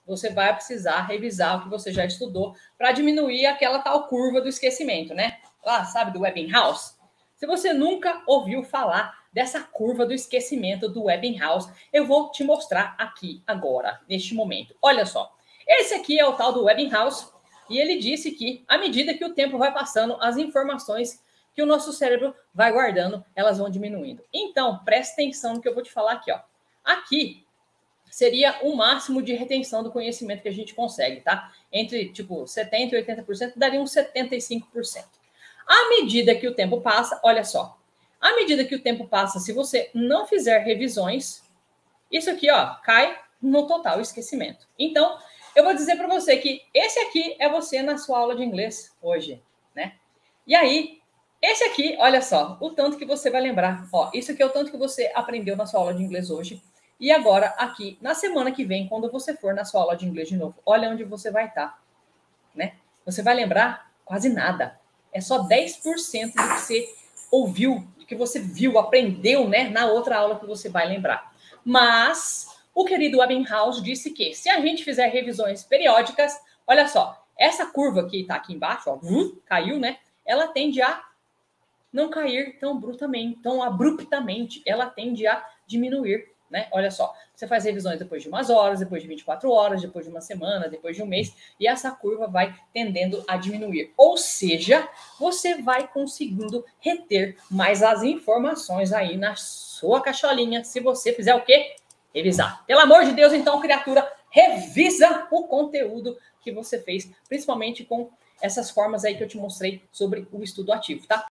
você vai precisar revisar o que você já estudou para diminuir aquela tal curva do esquecimento, né? Lá, sabe, do Ebbinghaus? Se você nunca ouviu falar dessa curva do esquecimento do Ebbinghaus, eu vou te mostrar aqui agora, neste momento. Olha só, esse aqui é o tal do Ebbinghaus e ele disse que, à medida que o tempo vai passando, as informações que o nosso cérebro vai guardando, elas vão diminuindo. Então, presta atenção no que eu vou te falar aqui, ó. Aqui seria o máximo de retenção do conhecimento que a gente consegue, tá? Entre, tipo, 70% e 80%, daria uns 75%. À medida que o tempo passa, olha só, à medida que o tempo passa, se você não fizer revisões, isso aqui, ó, cai no total esquecimento. Então, eu vou dizer para você que esse aqui é você na sua aula de inglês hoje, né? E aí, esse aqui, olha só, o tanto que você vai lembrar. Ó, isso aqui é o tanto que você aprendeu na sua aula de inglês hoje. E agora, aqui, na semana que vem, quando você for na sua aula de inglês de novo, olha onde você vai estar, né? Você vai lembrar quase nada. É só 10% do que você ouviu, do que você viu, aprendeu, né? Na outra aula que você vai lembrar. Mas o querido Ebbinghaus disse que se a gente fizer revisões periódicas, olha só, essa curva que está aqui embaixo, ó, caiu, né? Ela tende a não cair tão brutamente, tão abruptamente. Ela tende a diminuir, né? Olha só, você faz revisões depois de umas horas, depois de 24 horas, depois de uma semana, depois de um mês, e essa curva vai tendendo a diminuir. Ou seja, você vai conseguindo reter mais as informações aí na sua caixolinha, se você fizer o quê? Revisar. Pelo amor de Deus, então, criatura, revisa o conteúdo que você fez, principalmente com essas formas aí que eu te mostrei sobre o estudo ativo, tá?